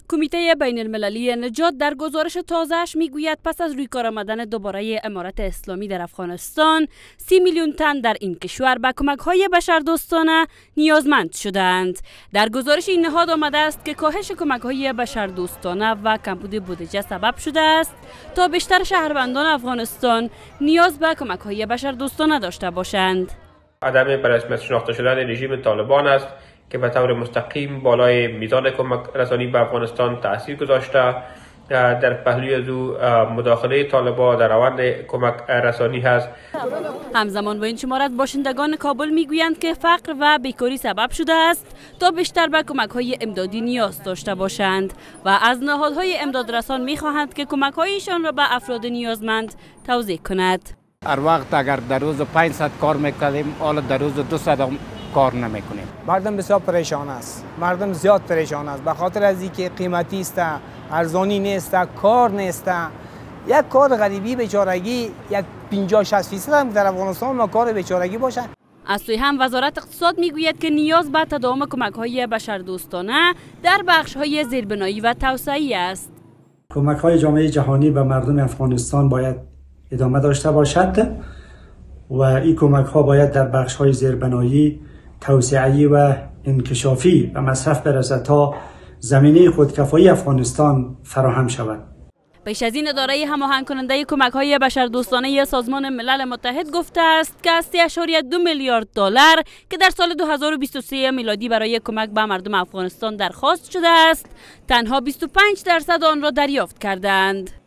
کمیته بین المللی نجات در گزارش تازه‌اش میگوید پس از روی کار آمدن دوباره امارت اسلامی در افغانستان 30 میلیون تن در این کشور به کمک‌های بشردوستانه نیازمند شدند. در گزارش این نهاد آمده است که کاهش کمک‌های بشردوستانه و کمبود بودجه سبب شده است تا بیشتر شهروندان افغانستان نیاز به کمک‌های بشردوستانه داشته باشند. عدم به رسمیت شناخته شدن رژیم طالبان است که به طور مستقیم بالای میزان کمک رسانی به افغانستان تاثیر گذاشته. در پهلوی از او مداخله طالبان در روند کمک رسانی هست. همزمان با این شمارت باشندگان کابل میگویند که فقر و بیکاری سبب شده است تا بیشتر به کمک‌های امدادی نیاز داشته باشند و از نهادهای امدادرسان میخواهند که کمک‌هایشان را به افراد نیازمند توزیع کند. هر وقت اگر در روز 500 کار میکنیم، حالا در روز 200 کار نمیکنیم. مردم بسیار پریشان است. مردم زیاد پریشان است به خاطر از اینکه قیمتی است، ارزانی نیست، کار نیست. یک کار غریبی بیچارگی، یک 50-60% هم در افغانستان ما کار بیچارگی باشه. از سوی هم وزارت اقتصاد میگوید که نیاز به تداوم کمک‌های بشردوستانه در بخش‌های زیربنایی و توسعه‌ای است. کمک‌های جامعه جهانی به مردم افغانستان باید ادامه داشته باشد و این کمک‌ها باید در بخش‌های زیربنایی، توسعه‌ای و انکشافی به مصرف برسد تا زمینه خودکفایی افغانستان فراهم شود. پیش از این اداره هماهنگ کننده کمک‌های بشردوستانه سازمان ملل متحد گفته است که 3.2 میلیارد دلار که در سال 2023 میلادی برای کمک به مردم افغانستان درخواست شده است، تنها 25% آن را دریافت کردند.